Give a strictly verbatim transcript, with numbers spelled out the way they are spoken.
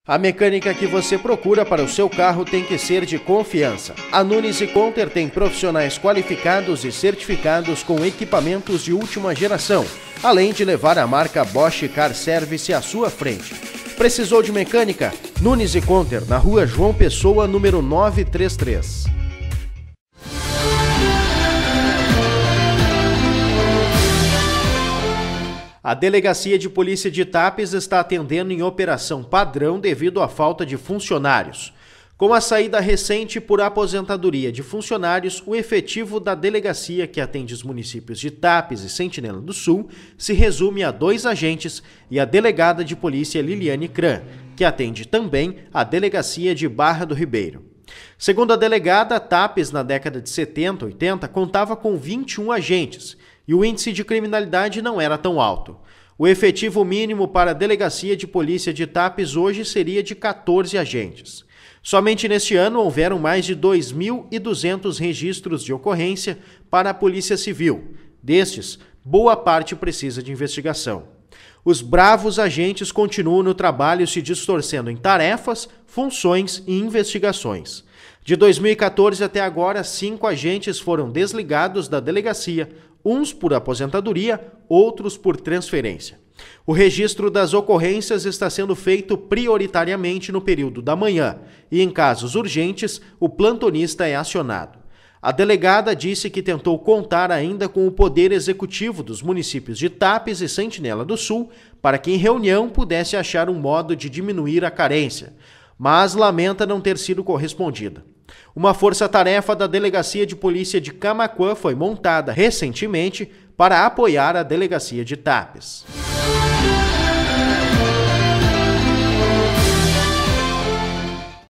A mecânica que você procura para o seu carro tem que ser de confiança. A Nunes e Conter tem profissionais qualificados e certificados com equipamentos de última geração, além de levar a marca Bosch Car Service à sua frente. Precisou de mecânica? Nunes e Conter, na rua João Pessoa, número novecentos e trinta e três. A Delegacia de Polícia de Tapes está atendendo em operação padrão devido à falta de funcionários. Com a saída recente por aposentadoria de funcionários, o efetivo da delegacia que atende os municípios de Tapes e Sentinela do Sul se resume a dois agentes e a delegada de polícia Liliane Kran, que atende também a delegacia de Barra do Ribeiro. Segundo a delegada, Tapes, na década de setenta, oitenta, contava com vinte e um agentes e o índice de criminalidade não era tão alto. O efetivo mínimo para a Delegacia de Polícia de Tapes hoje seria de quatorze agentes. Somente neste ano houveram mais de dois mil e duzentos registros de ocorrência para a Polícia Civil. Destes, boa parte precisa de investigação. Os bravos agentes continuam no trabalho se distorcendo em tarefas, funções e investigações. De dois mil e quatorze até agora, cinco agentes foram desligados da delegacia, uns por aposentadoria, outros por transferência. O registro das ocorrências está sendo feito prioritariamente no período da manhã e, em casos urgentes, o plantonista é acionado. A delegada disse que tentou contar ainda com o poder executivo dos municípios de Tapes e Sentinela do Sul para que em reunião pudesse achar um modo de diminuir a carência, mas lamenta não ter sido correspondida. Uma força-tarefa da Delegacia de Polícia de Camaquã foi montada recentemente para apoiar a Delegacia de Tapes.